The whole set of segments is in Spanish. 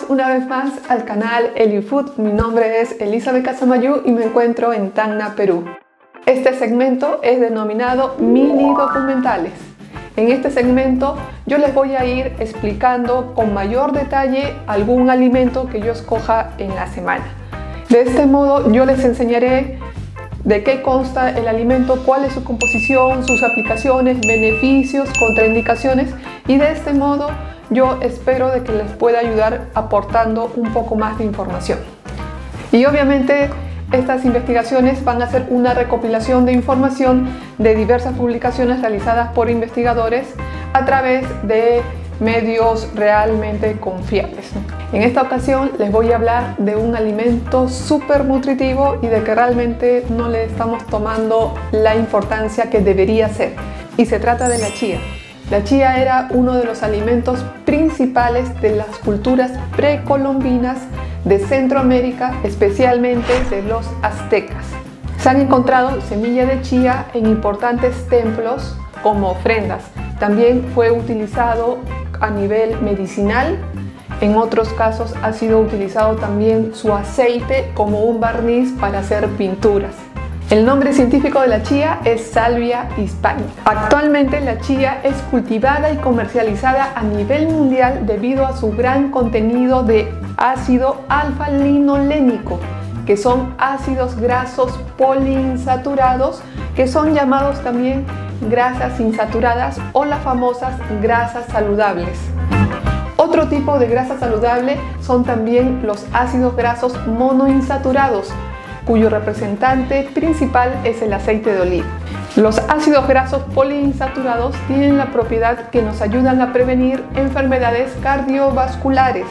Bienvenidos una vez más al canal Elifood. Mi nombre es Elizabeth Casamayú y me encuentro en Tacna, Perú. Este segmento es denominado mini documentales. En este segmento yo les voy a ir explicando con mayor detalle algún alimento que yo escoja en la semana. De este modo yo les enseñaré de qué consta el alimento, cuál es su composición, sus aplicaciones, beneficios, contraindicaciones, y de este modo yo espero de que les pueda ayudar aportando un poco más de información. Y obviamente estas investigaciones van a ser una recopilación de información de diversas publicaciones realizadas por investigadores a través de medios realmente confiables. En esta ocasión les voy a hablar de un alimento súper nutritivo y de que realmente no le estamos tomando la importancia que debería ser. Y se trata de la chía. La chía era uno de los alimentos principales de las culturas precolombinas de Centroamérica, especialmente de los aztecas. Se han encontrado semillas de chía en importantes templos como ofrendas. También fue utilizado a nivel medicinal. En otros casos ha sido utilizado también su aceite como un barniz para hacer pinturas. El nombre científico de la chía es Salvia hispanica. Actualmente la chía es cultivada y comercializada a nivel mundial debido a su gran contenido de ácido alfa-linolénico, que son ácidos grasos poliinsaturados, que son llamados también grasas insaturadas o las famosas grasas saludables. Otro tipo de grasa saludable son también los ácidos grasos monoinsaturados, cuyo representante principal es el aceite de oliva. Los ácidos grasos poliinsaturados tienen la propiedad que nos ayudan a prevenir enfermedades cardiovasculares,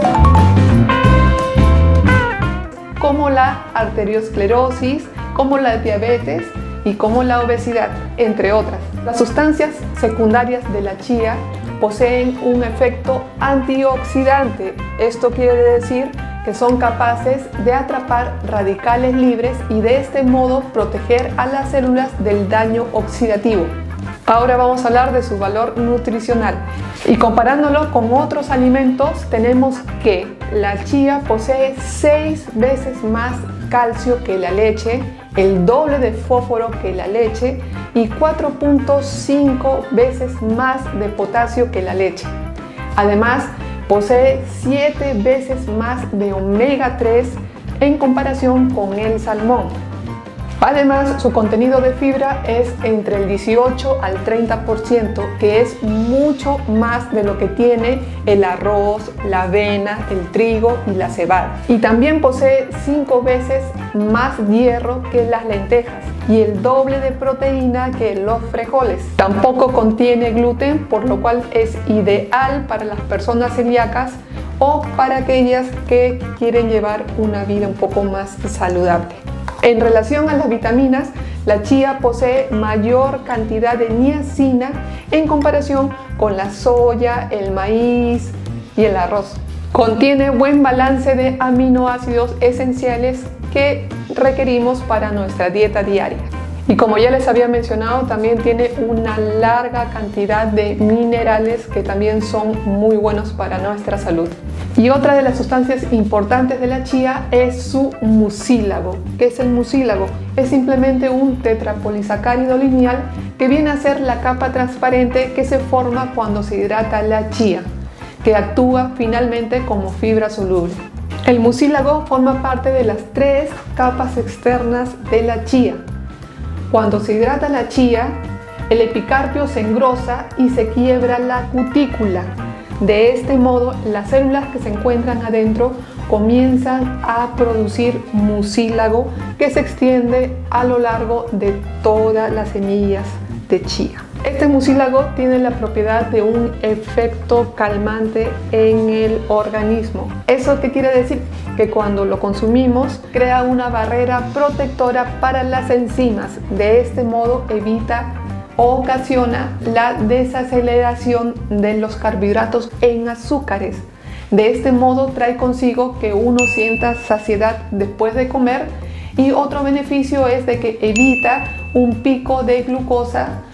como la arteriosclerosis, como la diabetes y como la obesidad, entre otras. Las sustancias secundarias de la chía poseen un efecto antioxidante. Esto quiere decir que son capaces de atrapar radicales libres y de este modo proteger a las células del daño oxidativo. Ahora vamos a hablar de su valor nutricional. Y comparándolo con otros alimentos, tenemos que la chía posee 6 veces más calcio que la leche, el doble de fósforo que la leche y 4.5 veces más de potasio que la leche. Además, posee 7 veces más de omega 3 en comparación con el salmón. Además, su contenido de fibra es entre el 18 al 30%, que es mucho más de lo que tiene el arroz, la avena, el trigo y la cebada. Y también posee 5 veces más hierro que las lentejas y el doble de proteína que los frijoles. Tampoco contiene gluten, por lo cual es ideal para las personas celíacas o para aquellas que quieren llevar una vida un poco más saludable. En relación a las vitaminas, la chía posee mayor cantidad de niacina en comparación con la soya, el maíz y el arroz. Contiene buen balance de aminoácidos esenciales que requerimos para nuestra dieta diaria. Y como ya les había mencionado, también tiene una larga cantidad de minerales que también son muy buenos para nuestra salud. Y otra de las sustancias importantes de la chía es su mucílago. ¿Qué es el mucílago? Es simplemente un tetrapolisacárido lineal que viene a ser la capa transparente que se forma cuando se hidrata la chía, que actúa finalmente como fibra soluble. El mucílago forma parte de las 3 capas externas de la chía. Cuando se hidrata la chía, el epicarpio se engrosa y se quiebra la cutícula. De este modo, las células que se encuentran adentro comienzan a producir mucílago que se extiende a lo largo de todas las semillas de chía. Este mucílago tiene la propiedad de un efecto calmante en el organismo. ¿Eso qué quiere decir? Que cuando lo consumimos crea una barrera protectora para las enzimas. De este modo evita o ocasiona la desaceleración de los carbohidratos en azúcares. De este modo trae consigo que uno sienta saciedad después de comer, y otro beneficio es de que evita un pico de glucosa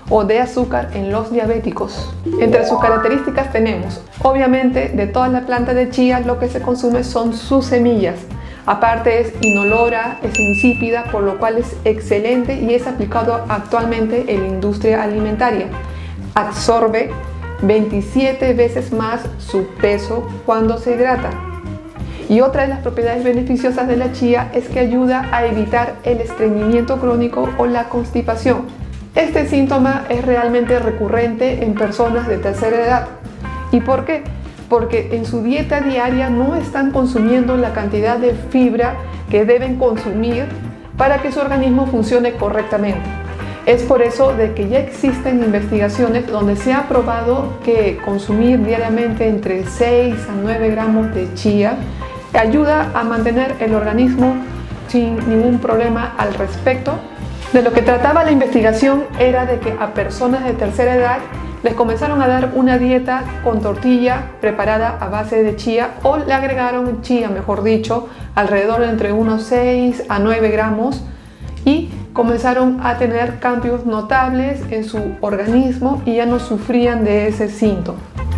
o de azúcar en los diabéticos. Entre sus características tenemos, obviamente, de toda la planta de chía lo que se consume son sus semillas. Aparte es inolora, es insípida, por lo cual es excelente y es aplicado actualmente en la industria alimentaria. Absorbe 27 veces más su peso cuando se hidrata. Y otra de las propiedades beneficiosas de la chía es que ayuda a evitar el estreñimiento crónico o la constipación. Este síntoma es realmente recurrente en personas de tercera edad. ¿Y por qué? Porque en su dieta diaria no están consumiendo la cantidad de fibra que deben consumir para que su organismo funcione correctamente. Es por eso de que ya existen investigaciones donde se ha probado que consumir diariamente entre 6 a 9 gramos de chía ayuda a mantener el organismo sin ningún problema al respecto. De lo que trataba la investigación era de que a personas de tercera edad les comenzaron a dar una dieta con tortilla preparada a base de chía, o le agregaron chía, mejor dicho, alrededor de entre unos 6 a 9 gramos, y comenzaron a tener cambios notables en su organismo y ya no sufrían de ese síntoma.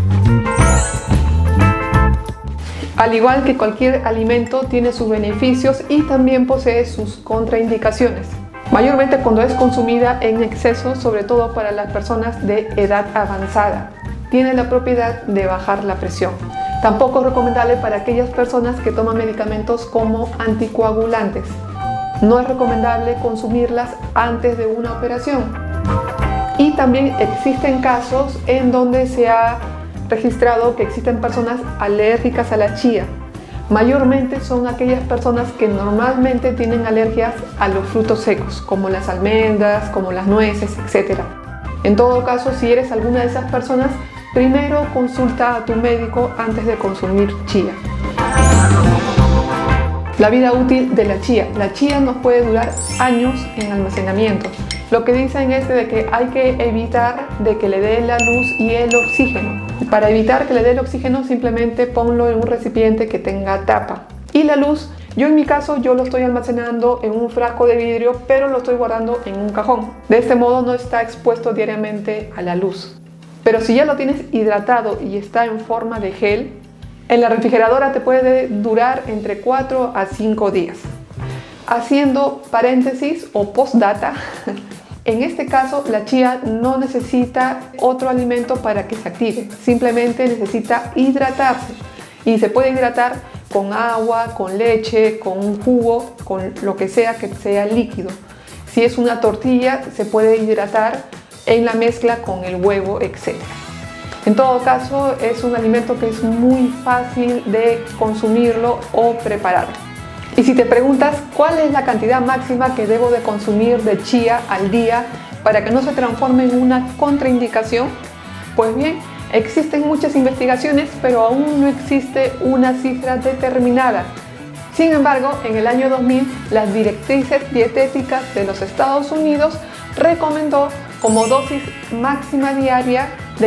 Al igual que cualquier alimento, tiene sus beneficios y también posee sus contraindicaciones, mayormente cuando es consumida en exceso, sobre todo para las personas de edad avanzada. Tiene la propiedad de bajar la presión. Tampoco es recomendable para aquellas personas que toman medicamentos como anticoagulantes. No es recomendable consumirlas antes de una operación. Y también existen casos en donde se ha registrado que existen personas alérgicas a la chía. Mayormente son aquellas personas que normalmente tienen alergias a los frutos secos, como las almendras, como las nueces, etc. En todo caso, si eres alguna de esas personas, primero consulta a tu médico antes de consumir chía. La vida útil de la chía. La chía nos puede durar años en almacenamiento. Lo que dicen es de que hay que evitar de que le dé la luz y el oxígeno. Para evitar que le dé el oxígeno, simplemente ponlo en un recipiente que tenga tapa. Y la luz, yo en mi caso, yo lo estoy almacenando en un frasco de vidrio, pero lo estoy guardando en un cajón. De este modo no está expuesto diariamente a la luz. Pero si ya lo tienes hidratado y está en forma de gel, en la refrigeradora te puede durar entre 4 a 5 días. Haciendo paréntesis o postdata, en este caso la chía no necesita otro alimento para que se active, simplemente necesita hidratarse, y se puede hidratar con agua, con leche, con un jugo, con lo que sea líquido. Si es una tortilla, se puede hidratar en la mezcla con el huevo, etc. En todo caso, es un alimento que es muy fácil de consumirlo o preparar. Y si te preguntas cuál es la cantidad máxima que debo de consumir de chía al día para que no se transforme en una contraindicación, pues bien, existen muchas investigaciones, pero aún no existe una cifra determinada. Sin embargo, en el año 2000, las directrices dietéticas de los Estados Unidos recomendó como dosis máxima diaria de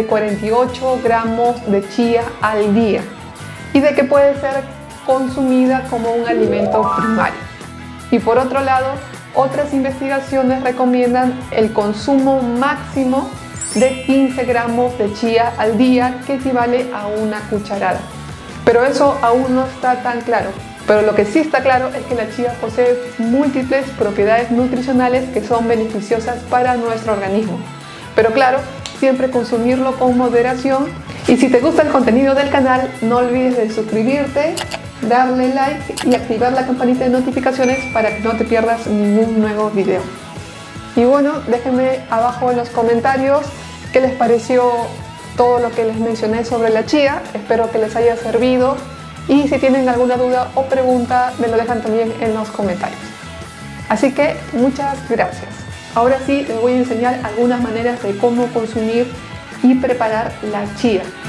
48 gramos de chía al día, y de que puede ser consumida como un alimento primario. Y por otro lado, otras investigaciones recomiendan el consumo máximo de 15 gramos de chía al día, que equivale a una cucharada. Pero eso aún no está tan claro. Pero lo que sí está claro es que la chía posee múltiples propiedades nutricionales que son beneficiosas para nuestro organismo. Pero claro, siempre consumirlo con moderación. Y si te gusta el contenido del canal, no olvides de suscribirte, darle like y activar la campanita de notificaciones para que no te pierdas ningún nuevo video. Y bueno, déjenme abajo en los comentarios qué les pareció todo lo que les mencioné sobre la chía. Espero que les haya servido, y si tienen alguna duda o pregunta, me lo dejan también en los comentarios. Así que muchas gracias. Ahora sí, les voy a enseñar algunas maneras de cómo consumir y preparar la chía.